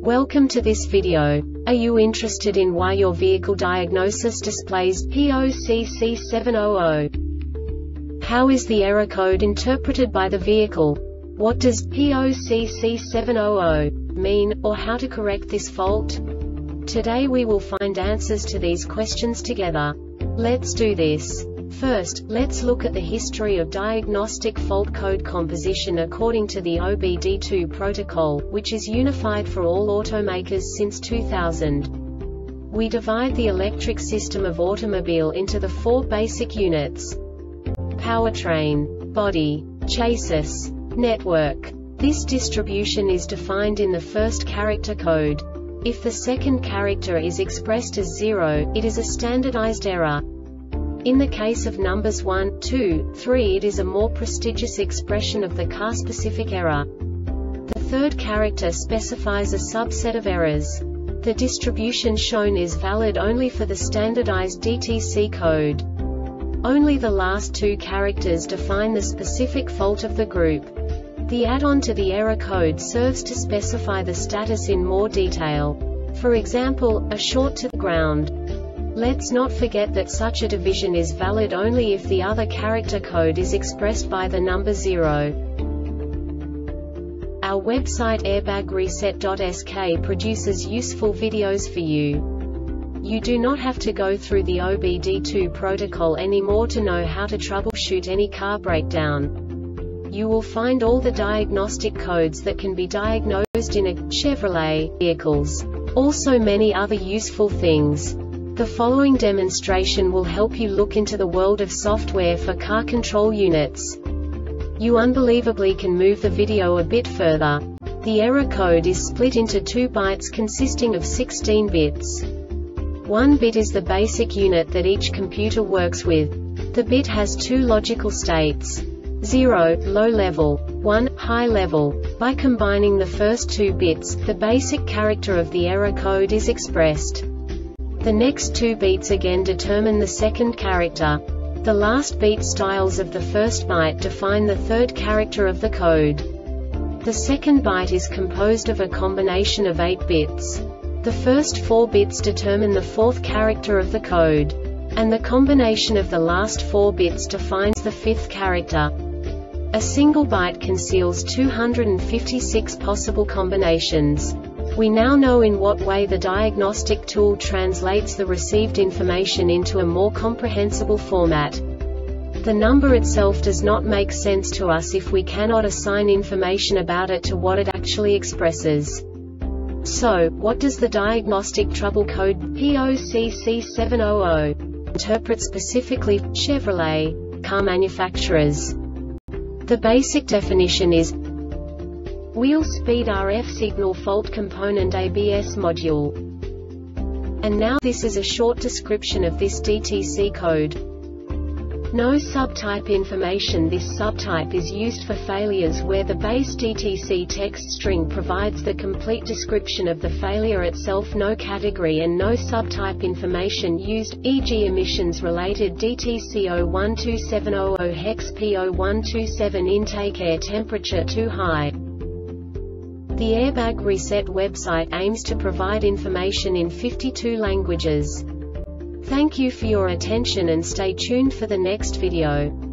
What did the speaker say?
Welcome to this video. Are you interested in why your vehicle diagnosis displays P0CC700? How is the error code interpreted by the vehicle? What does P0CC700 mean, or how to correct this fault? Today we will find answers to these questions together. Let's do this. First, let's look at the history of diagnostic fault code composition according to the OBD2 protocol, which is unified for all automakers since 2000. We divide the electric system of automobile into the four basic units: powertrain, body, chassis, network. This distribution is defined in the first character code. If the second character is expressed as 0, it is a standardized error. In the case of numbers 1, 2, 3, it is a more prestigious expression of the car-specific error. The third character specifies a subset of errors. The distribution shown is valid only for the standardized DTC code. Only the last two characters define the specific fault of the group. The add-on to the error code serves to specify the status in more detail. For example, a short to the ground. Let's not forget that such a division is valid only if the other character code is expressed by the number 0. Our website airbagreset.sk produces useful videos for you. You do not have to go through the OBD2 protocol anymore to know how to troubleshoot any car breakdown. You will find all the diagnostic codes that can be diagnosed in a Chevrolet vehicles. Also many other useful things. The following demonstration will help you look into the world of software for car control units. You unbelievably can move the video a bit further. The error code is split into 2 bytes consisting of 16 bits. 1 bit is the basic unit that each computer works with. The bit has 2 logical states: 0, low level, 1, high level. By combining the first 2 bits, the basic character of the error code is expressed. The next 2 beats again determine the second character. The last beat styles of the first byte define the third character of the code. The second byte is composed of a combination of 8 bits. The first 4 bits determine the fourth character of the code. And the combination of the last 4 bits defines the fifth character. A single byte conceals 256 possible combinations. We now know in what way the diagnostic tool translates the received information into a more comprehensible format. The number itself does not make sense to us if we cannot assign information about it to what it actually expresses. So, what does the diagnostic trouble code P0CC700 interpret specifically for Chevrolet car manufacturers? The basic definition is wheel speed RF signal fault component ABS module. And now this is a short description of this DTC code. No subtype information. This subtype is used for failures where the base DTC text string provides the complete description of the failure itself. No category and no subtype information used, e.g. emissions related DTC 012700 hex P0127 intake air temperature too high. The Airbag Reset website aims to provide information in 52 languages. Thank you for your attention and stay tuned for the next video.